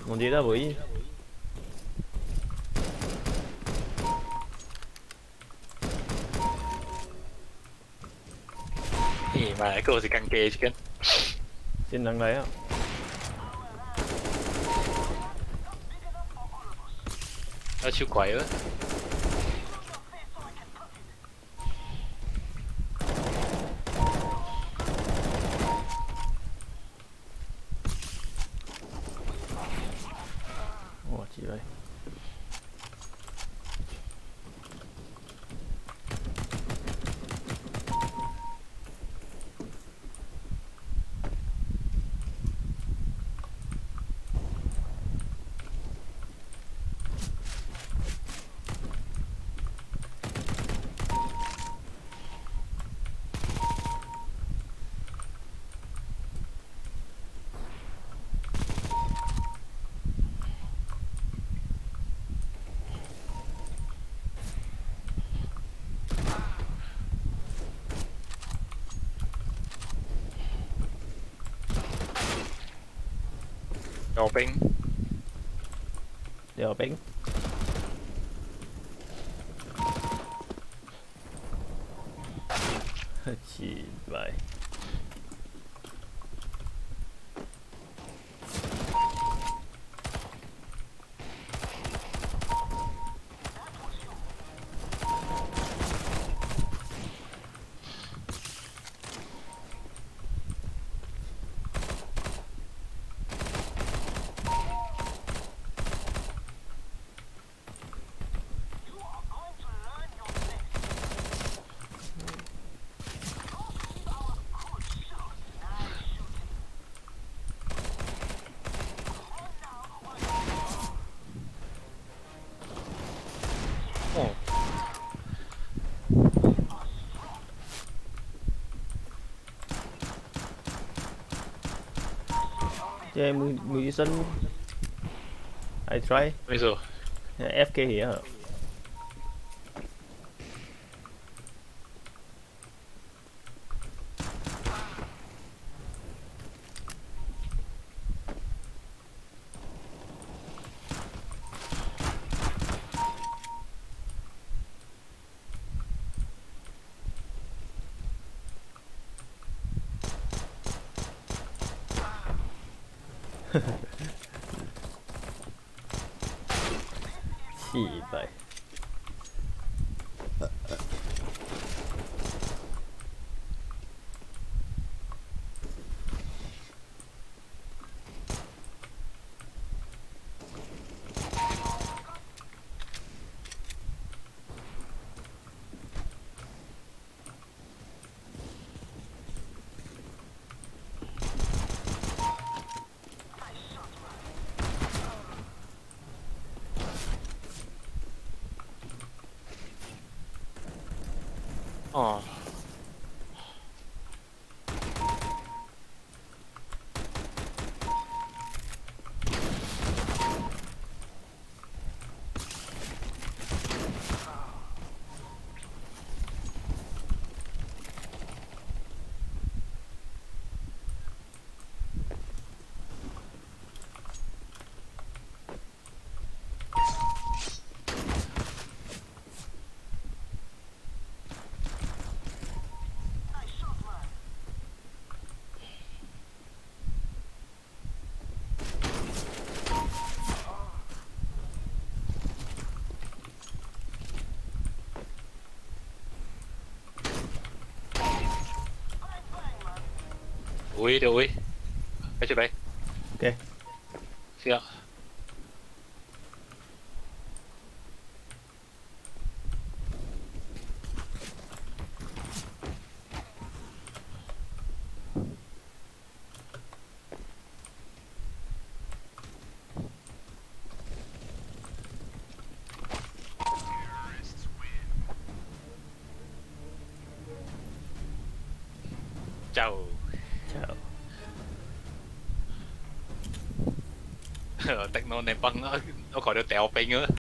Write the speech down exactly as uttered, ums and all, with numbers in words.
Non dire da voi? Gì mà cái cô thì căng kề chứ kìa. Xin đằng đấy á. Nó siêu quậy á. Ủa chị ơi. Đồ ping. Đèo bánh. Chị vậy. Ồ. Yeah, musician. I try. Bây giờ F K here. Chị vậy. Ờ. Ui được ui. Cái chỗ đây. Ok. Xin ạ. Chào. Chào. Techno này băng nó nó khỏi được tèo ping nữa.